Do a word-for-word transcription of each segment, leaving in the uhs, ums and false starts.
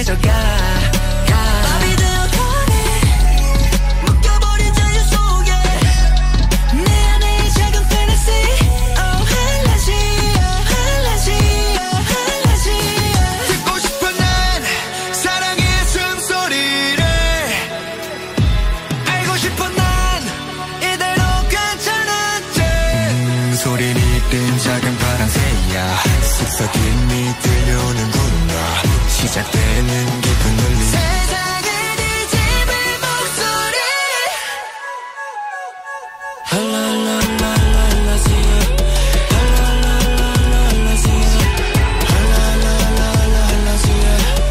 깨져가 밤이 되어가네 묶여버린 자유 속에 내 안에 이 작은 fantasy Oh 할라지야 할라지야 할라지야 듣고 싶어 난 사랑의 숨소리를 알고 싶어 난 이대로 괜찮은지 음, 소리를 든 작은 파랑새야 속삭임이 들려오는구나 시작되는 깊은 울림 세상을 뒤집을 목소리 할랄랄랄랄라지야 할랄랄랄랄라지야 할랄랄랄랄라지야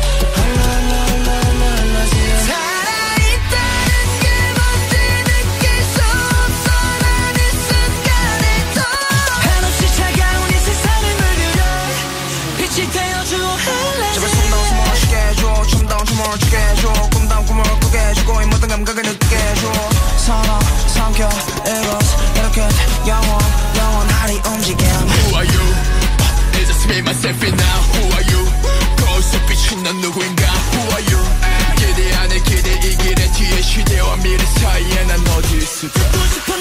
할랄랄랄랄라지야 살아있다는 게 뭔지 느낄 수 없어 난 이 순간에도 한없이 차가운 이 세상을 물들여 빛이 되어주어 제발 숨다운 숨을 쉬게 해줘 춤다운 춤을 추게 해줘 꿈다운 꿈을 꾸게 해주고 이 모든 감각을 느끼게 해줘 서로 삼켜 이곳 이렇게 영원 영원하리 움직임 Who are you? It's just me, myself and now Who are you? 거울속 비춘 넌 누구인가? Who are you? 기대 안에 기대 이 길의 뒤에 시대와 미래 사이에 난 어디 있을까? 듣고 싶어